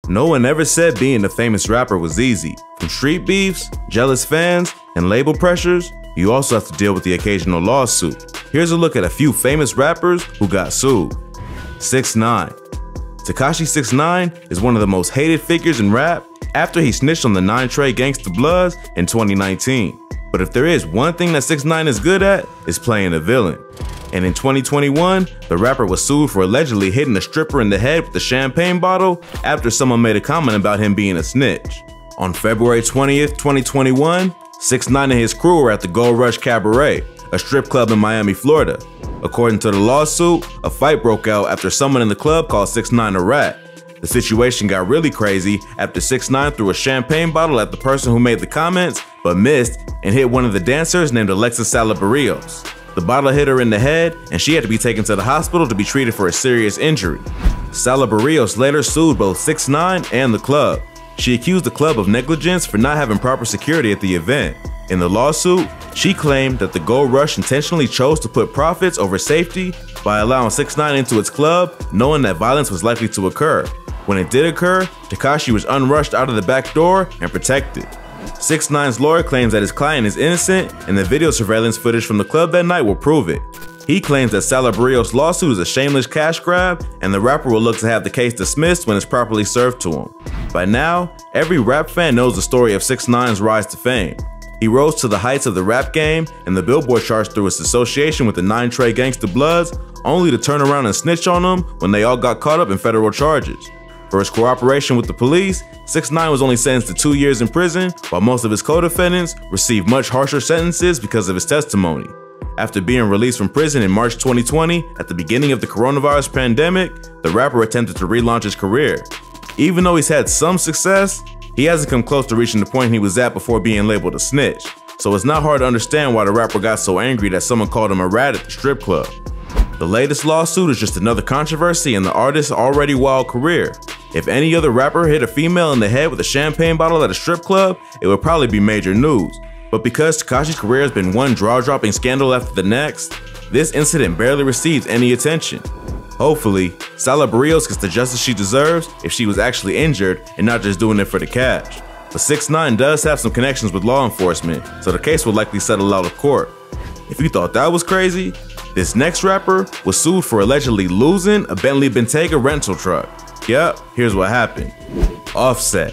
No one ever said being a famous rapper was easy. From street beefs, jealous fans, and label pressures, you also have to deal with the occasional lawsuit. Here's a look at a few famous rappers who got sued. 6ix9ine. Tekashi 6ix9ine is one of the most hated figures in rap after he snitched on the 9 Trey Gangsta Bloods in 2019. But if there is one thing that 6ix9ine is good at, it's playing a villain. And in 2021, the rapper was sued for allegedly hitting a stripper in the head with a champagne bottle after someone made a comment about him being a snitch. On February 20th, 2021, 6ix9ine and his crew were at the Gold Rush Cabaret, a strip club in Miami, Florida. According to the lawsuit, a fight broke out after someone in the club called 6ix9ine a rat. The situation got really crazy after 6ix9ine threw a champagne bottle at the person who made the comments, but missed and hit one of the dancers named Alexis Salabarrios. The bottle hit her in the head, and she had to be taken to the hospital to be treated for a serious injury. Salabarrios later sued both 6ix9ine and the club. She accused the club of negligence for not having proper security at the event. In the lawsuit, she claimed that the Gold Rush intentionally chose to put profits over safety by allowing 6ix9ine into its club, knowing that violence was likely to occur. When it did occur, Tekashi was unrushed out of the back door and protected. 6ix9ine's lawyer claims that his client is innocent, and the video surveillance footage from the club that night will prove it. He claims that Salabarrios' lawsuit is a shameless cash grab, and the rapper will look to have the case dismissed when it's properly served to him. By now, every rap fan knows the story of 6ix9ine's rise to fame. He rose to the heights of the rap game and the Billboard charts through his association with the 9 Trey Gangsta Bloods, only to turn around and snitch on them when they all got caught up in federal charges. For his cooperation with the police, 6ix9ine was only sentenced to 2 years in prison, while most of his co-defendants received much harsher sentences because of his testimony. After being released from prison in March 2020, at the beginning of the coronavirus pandemic, the rapper attempted to relaunch his career. Even though he's had some success, he hasn't come close to reaching the point he was at before being labeled a snitch, so it's not hard to understand why the rapper got so angry that someone called him a rat at the strip club. The latest lawsuit is just another controversy in the artist's already wild career. If any other rapper hit a female in the head with a champagne bottle at a strip club, it would probably be major news. But because Tekashi's career has been one jaw-dropping scandal after the next, this incident barely receives any attention. Hopefully, Salabarrios gets the justice she deserves if she was actually injured and not just doing it for the cash. But 6ix9ine does have some connections with law enforcement, so the case will likely settle out of court. If you thought that was crazy, this next rapper was sued for allegedly losing a Bentley Bentayga rental truck. Yep, here's what happened. Offset.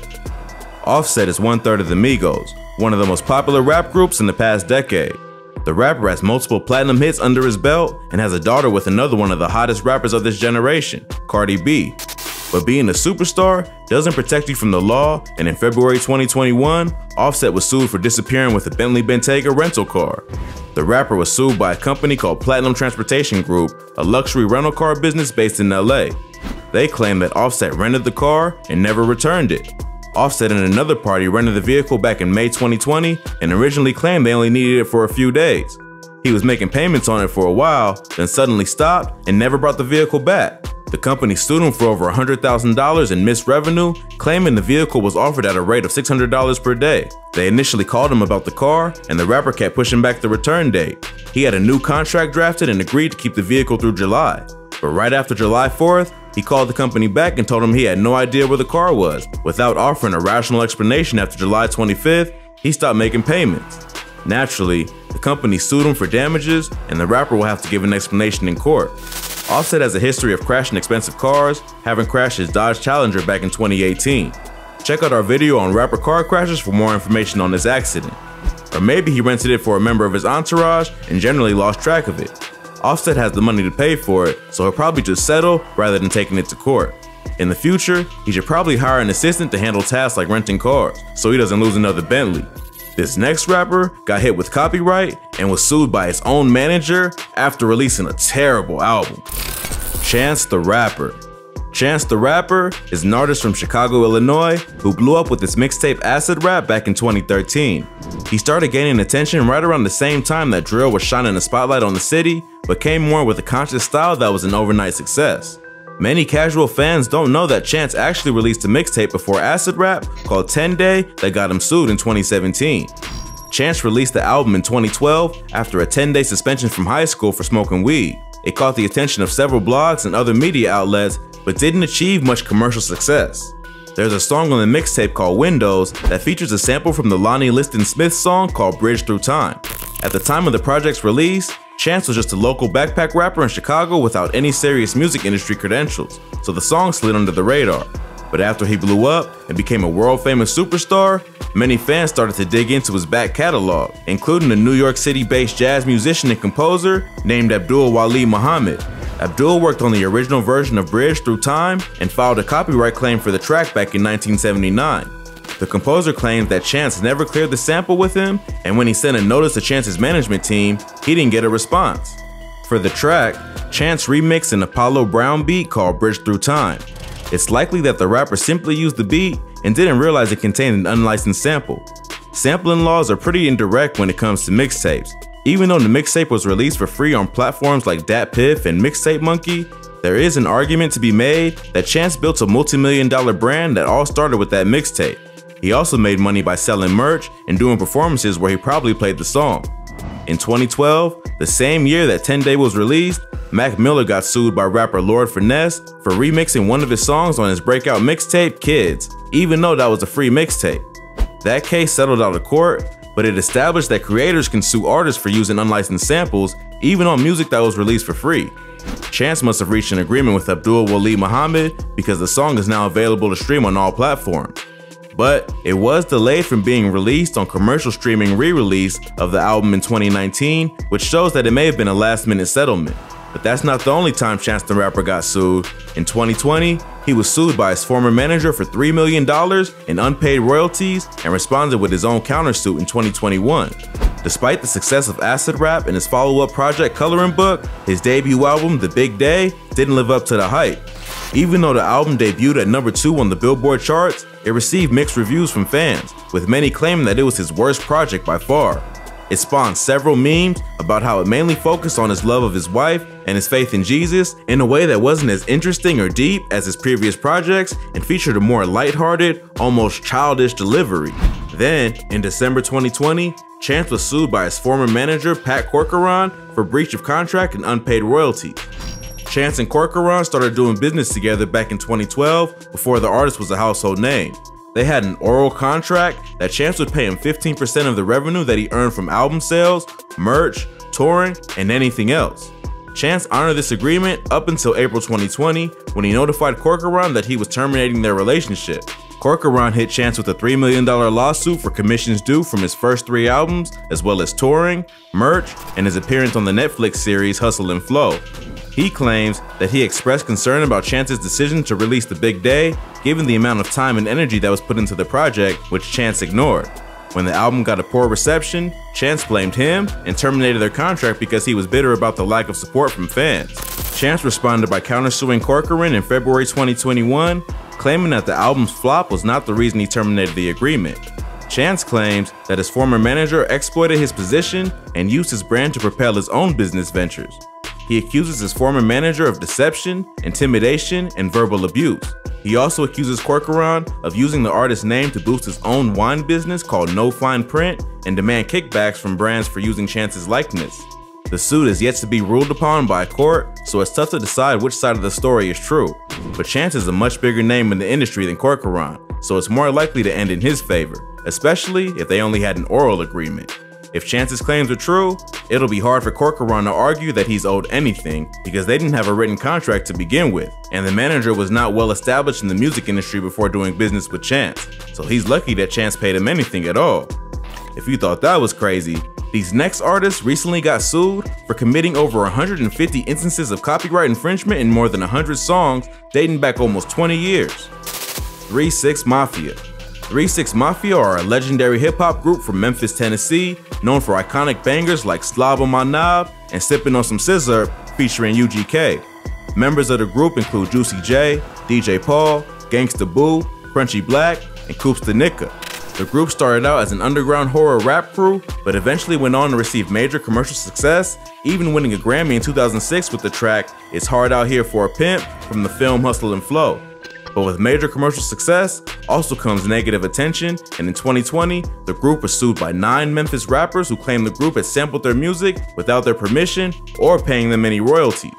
Offset is 1/3 of the Migos, one of the most popular rap groups in the past decade. The rapper has multiple platinum hits under his belt and has a daughter with another one of the hottest rappers of this generation, Cardi B. But being a superstar doesn't protect you from the law, and in February 2021, Offset was sued for disappearing with a Bentley Bentayga rental car. The rapper was sued by a company called Platinum Transportation Group, a luxury rental car business based in LA. They claim that Offset rented the car and never returned it. Offset and another party rented the vehicle back in May 2020 and originally claimed they only needed it for a few days. He was making payments on it for a while, then suddenly stopped and never brought the vehicle back. The company sued him for over $100,000 in missed revenue, claiming the vehicle was offered at a rate of $600 per day. They initially called him about the car, and the rapper kept pushing back the return date. He had a new contract drafted and agreed to keep the vehicle through July. But right after July 4th, he called the company back and told them he had no idea where the car was. Without offering a rational explanation after July 25th, he stopped making payments. Naturally, the company sued him for damages, and the rapper will have to give an explanation in court. Offset has a history of crashing expensive cars, having crashed his Dodge Challenger back in 2018. Check out our video on rapper car crashes for more information on this accident. Or maybe he rented it for a member of his entourage and generally lost track of it. Offset has the money to pay for it, so he'll probably just settle rather than taking it to court. In the future, he should probably hire an assistant to handle tasks like renting cars, so he doesn't lose another Bentley. This next rapper got hit with copyright and was sued by his own manager after releasing a terrible album. Chance the Rapper. Chance the Rapper is an artist from Chicago, Illinois, who blew up with his mixtape Acid Rap back in 2013. He started gaining attention right around the same time that drill was shining a spotlight on the city, but came more with a conscious style that was an overnight success. Many casual fans don't know that Chance actually released a mixtape before Acid Rap called 10 Day that got him sued in 2017. Chance released the album in 2012 after a 10-day suspension from high school for smoking weed. It caught the attention of several blogs and other media outlets, but didn't achieve much commercial success. There's a song on the mixtape called Windows that features a sample from the Lonnie Liston Smith song called Bridge Through Time. At the time of the project's release, Chance was just a local backpack rapper in Chicago without any serious music industry credentials, so the song slid under the radar. But after he blew up and became a world-famous superstar, many fans started to dig into his back catalog, including a New York City-based jazz musician and composer named Abdul Wali Muhammad. Abdul worked on the original version of Bridge Through Time and filed a copyright claim for the track back in 1979. The composer claimed that Chance never cleared the sample with him, and when he sent a notice to Chance's management team, he didn't get a response. For the track, Chance remixed an Apollo Brown beat called Bridge Through Time. It's likely that the rapper simply used the beat and didn't realize it contained an unlicensed sample. Sampling laws are pretty indirect when it comes to mixtapes. Even though the mixtape was released for free on platforms like DatPiff and Mixtape Monkey, there is an argument to be made that Chance built a multi-million-dollar brand that all started with that mixtape. He also made money by selling merch and doing performances where he probably played the song. In 2012, the same year that 10 Day was released, Mac Miller got sued by rapper Lord Finesse for remixing one of his songs on his breakout mixtape, Kids, even though that was a free mixtape. That case settled out of court, but it established that creators can sue artists for using unlicensed samples, even on music that was released for free. Chance must have reached an agreement with Abdul Wali Muhammad because the song is now available to stream on all platforms. But it was delayed from being released on commercial streaming re-release of the album in 2019, which shows that it may have been a last-minute settlement. But that's not the only time Chance the Rapper got sued. In 2020, he was sued by his former manager for $3 million in unpaid royalties and responded with his own countersuit in 2021. Despite the success of acid rap and his follow-up project Coloring Book, his debut album, The Big Day, didn't live up to the hype. Even though the album debuted at number 2 on the Billboard charts, it received mixed reviews from fans, with many claiming that it was his worst project by far. It spawned several memes about how it mainly focused on his love of his wife and his faith in Jesus in a way that wasn't as interesting or deep as his previous projects and featured a more lighthearted, almost childish delivery. Then, in December 2020, Chance was sued by his former manager Pat Corcoran for breach of contract and unpaid royalties. Chance and Corcoran started doing business together back in 2012 before the artist was a household name. They had an oral contract that Chance would pay him 15% of the revenue that he earned from album sales, merch, touring, and anything else. Chance honored this agreement up until April 2020 when he notified Corcoran that he was terminating their relationship. Corcoran hit Chance with a $3 million lawsuit for commissions due from his first 3 albums, as well as touring, merch, and his appearance on the Netflix series Hustle and Flow. He claims that he expressed concern about Chance's decision to release The Big Day, given the amount of time and energy that was put into the project, which Chance ignored. When the album got a poor reception, Chance blamed him and terminated their contract because he was bitter about the lack of support from fans. Chance responded by countersuing Corcoran in February 2021, claiming that the album's flop was not the reason he terminated the agreement. Chance claims that his former manager exploited his position and used his brand to propel his own business ventures. He accuses his former manager of deception, intimidation, and verbal abuse. He also accuses Corcoran of using the artist's name to boost his own wine business called No Fine Print and demand kickbacks from brands for using Chance's likeness. The suit is yet to be ruled upon by a court, so it's tough to decide which side of the story is true. But Chance is a much bigger name in the industry than Corcoran, so it's more likely to end in his favor, especially if they only had an oral agreement. If Chance's claims are true, it'll be hard for Corcoran to argue that he's owed anything because they didn't have a written contract to begin with, and the manager was not well established in the music industry before doing business with Chance, so he's lucky that Chance paid him anything at all. If you thought that was crazy, these next artists recently got sued for committing over 150 instances of copyright infringement in more than 100 songs dating back almost 20 years. 3 6 Mafia. 3 6 Mafia are a legendary hip-hop group from Memphis, Tennessee, known for iconic bangers like Slob on My Knob and Sippin' on Some Scissor featuring UGK. Members of the group include Juicy J, DJ Paul, Gangsta Boo, Crunchy Black, and Coops the Nicka. The group started out as an underground horror rap crew, but eventually went on to receive major commercial success, even winning a Grammy in 2006 with the track It's Hard Out Here for a Pimp from the film Hustle and Flow. But with major commercial success also comes negative attention, and in 2020, the group was sued by 9 Memphis rappers who claimed the group had sampled their music without their permission or paying them any royalties.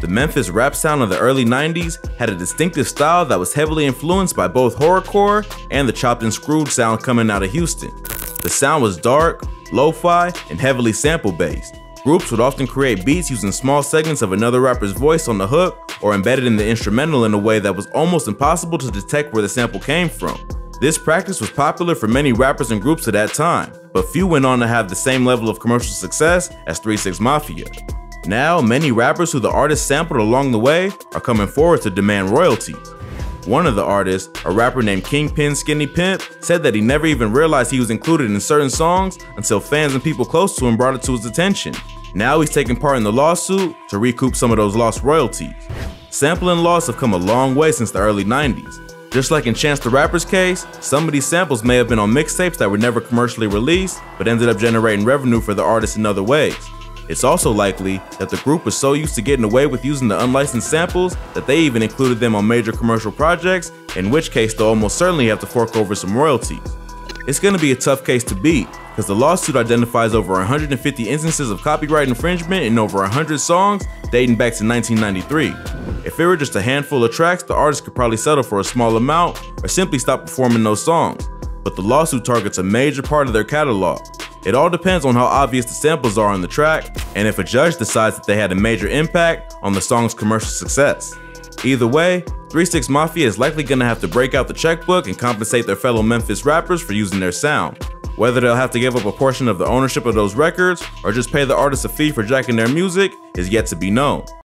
The Memphis rap sound of the early 90s had a distinctive style that was heavily influenced by both horrorcore and the chopped and screwed sound coming out of Houston. The sound was dark, lo-fi, and heavily sample-based. Groups would often create beats using small segments of another rapper's voice on the hook or embedded in the instrumental in a way that was almost impossible to detect where the sample came from. This practice was popular for many rappers and groups at that time, but few went on to have the same level of commercial success as 3 6 Mafia. Now, many rappers who the artist sampled along the way are coming forward to demand royalties. One of the artists, a rapper named Kingpin Skinny Pimp, said that he never even realized he was included in certain songs until fans and people close to him brought it to his attention. Now he's taking part in the lawsuit to recoup some of those lost royalties. Sampling laws have come a long way since the early 90s. Just like in Chance the Rapper's case, some of these samples may have been on mixtapes that were never commercially released, but ended up generating revenue for the artist in other ways. It's also likely that the group was so used to getting away with using the unlicensed samples that they even included them on major commercial projects, in which case they'll almost certainly have to fork over some royalties. It's going to be a tough case to beat, because the lawsuit identifies over 150 instances of copyright infringement in over 100 songs dating back to 1993. If it were just a handful of tracks, the artist could probably settle for a small amount or simply stop performing those songs, but the lawsuit targets a major part of their catalog. It all depends on how obvious the samples are on the track, and if a judge decides that they had a major impact on the song's commercial success. Either way, 3 6 Mafia is likely going to have to break out the checkbook and compensate their fellow Memphis rappers for using their sound. Whether they'll have to give up a portion of the ownership of those records or just pay the artists a fee for jacking their music is yet to be known.